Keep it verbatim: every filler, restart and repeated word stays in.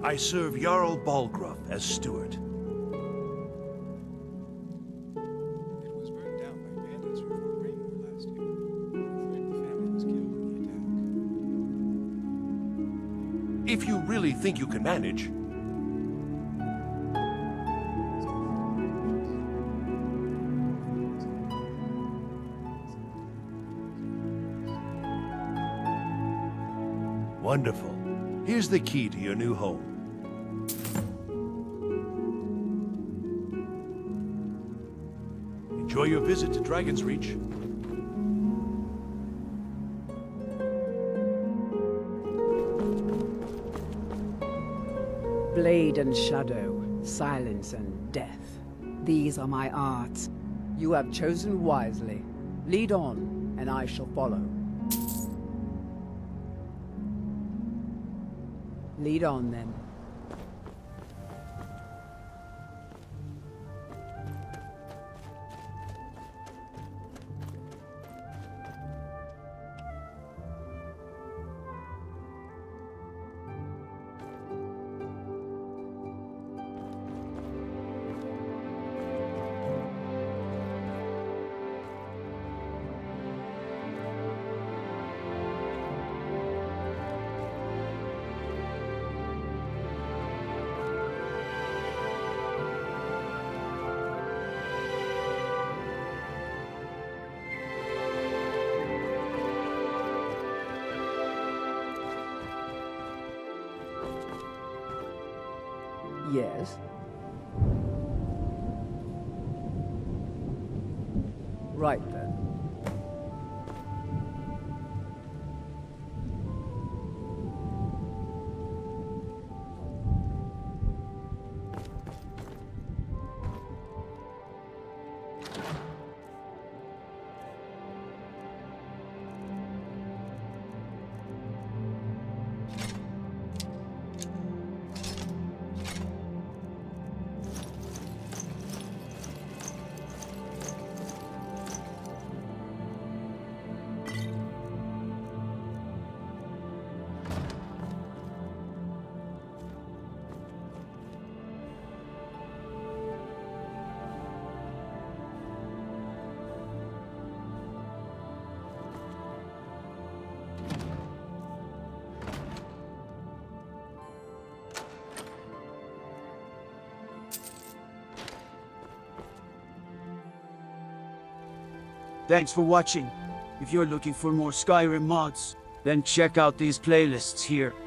I serve Jarl Balgruuf as steward. It was burned down by bandits from Fort Raymore last year. I'm afraid the family was killed in the attack. If you really think you can manage, wonderful. Here's the key to your new home. Enjoy your visit to Dragon's Reach. Blade and shadow, silence and death. These are my arts. You have chosen wisely. Lead on, and I shall follow. Lead on, then. Yes. Right then. Thanks for watching. If you're looking for more Skyrim mods, then check out these playlists here.